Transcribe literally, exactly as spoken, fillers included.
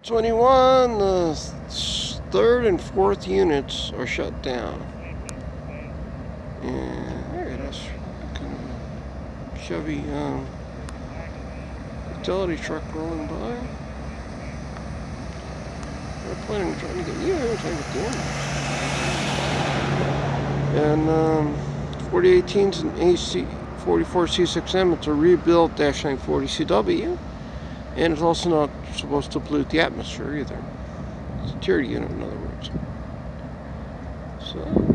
twenty-one, the third and fourth units are shut down. And there it is. Kind of a Chevy um, utility truck rolling by. They're planning on trying to get you, yeah, trying to get the end. And um, forty eighteens and A C forty-four C six M, it's a rebuilt dash nine forty C W. And it's also not supposed to pollute the atmosphere either. It's a tiered unit, in other words. So.